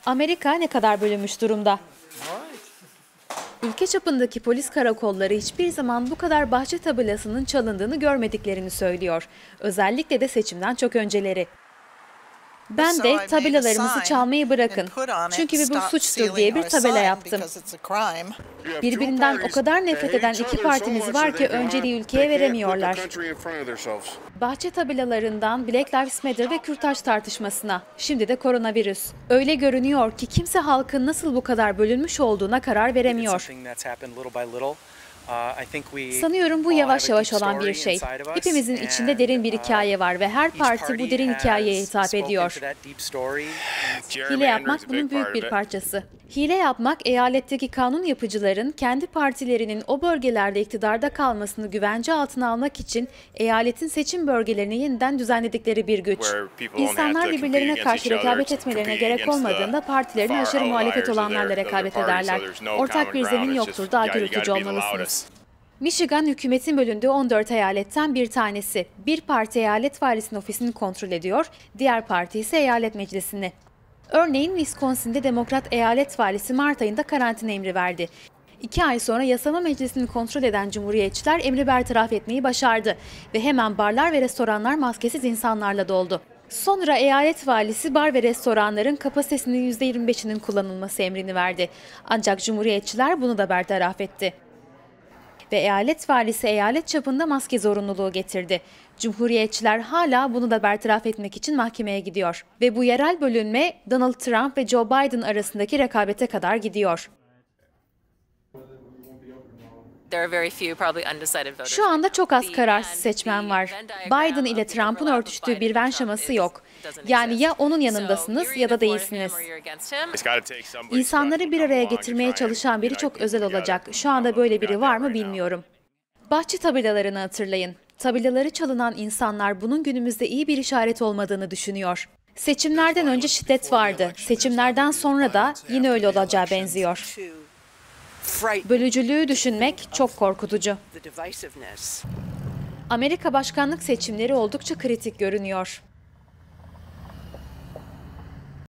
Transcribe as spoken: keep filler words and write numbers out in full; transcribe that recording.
Amerika ne kadar bölünmüş durumda? Ülke çapındaki polis karakolları hiçbir zaman bu kadar bahçe tabelasının çalındığını görmediklerini söylüyor. Özellikle de seçimden çok önceleri. Ben de tabelalarımızı çalmayı bırakın, çünkü bu suçtur diye bir tabela yaptım. Birbirinden o kadar nefret eden iki partimiz var ki önceliği ülkeye veremiyorlar. Bahçe tabelalarından Black Lives Matter ve kürtaj tartışmasına, şimdi de koronavirüs. Öyle görünüyor ki kimse halkın nasıl bu kadar bölünmüş olduğuna karar veremiyor. Sanıyorum bu yavaş yavaş olan bir şey. Hepimizin içinde derin bir hikaye var ve her parti bu derin hikayeye hitap ediyor. Hile yapmak bunun büyük bir parçası. Hile yapmak, eyaletteki kanun yapıcıların kendi partilerinin o bölgelerde iktidarda kalmasını güvence altına almak için eyaletin seçim bölgelerini yeniden düzenledikleri bir güç. İnsanlar birbirlerine karşı rekabet etmelerine gerek olmadığında partilerin aşırı muhalefet olanlarla rekabet ederler. Ortak bir zemin yoktur, daha gürültücü olmalısınız. Michigan, hükümetin bölündüğü on dört eyaletten bir tanesi. Bir parti eyalet valisinin ofisini kontrol ediyor, diğer parti ise eyalet meclisini. Örneğin Wisconsin'de Demokrat eyalet valisi Mart ayında karantina emri verdi. İki ay sonra yasama meclisini kontrol eden Cumhuriyetçiler emri bertaraf etmeyi başardı ve hemen barlar ve restoranlar maskesiz insanlarla doldu. Sonra eyalet valisi bar ve restoranların kapasitesinin yüzde yirmi beşinin kullanılması emrini verdi. Ancak Cumhuriyetçiler bunu da bertaraf etti. Ve eyalet valisi eyalet çapında maske zorunluluğu getirdi. Cumhuriyetçiler hala bunu da bertaraf etmek için mahkemeye gidiyor. Ve bu yerel bölünme Donald Trump ve Joe Biden arasındaki rekabete kadar gidiyor. Şu anda çok az kararsız seçmen var. Biden ile Trump'ın örtüştüğü bir Venn şeması yok. Yani ya onun yanındasınız ya da değilsiniz. İnsanları bir araya getirmeye çalışan biri çok özel olacak. Şu anda böyle biri var mı bilmiyorum. Bahçe tabelalarını hatırlayın. Tabelaları çalınan insanlar bunun günümüzde iyi bir işaret olmadığını düşünüyor. Seçimlerden önce şiddet vardı. Seçimlerden sonra da yine öyle olacağı benziyor. Bölücülüğü düşünmek çok korkutucu. Amerika başkanlık seçimleri oldukça kritik görünüyor.